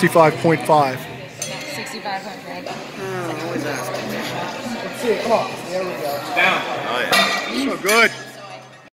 65.5. 65.5. Always asking. Let's see it. Come on. There we go. Down. Oh yeah. So good.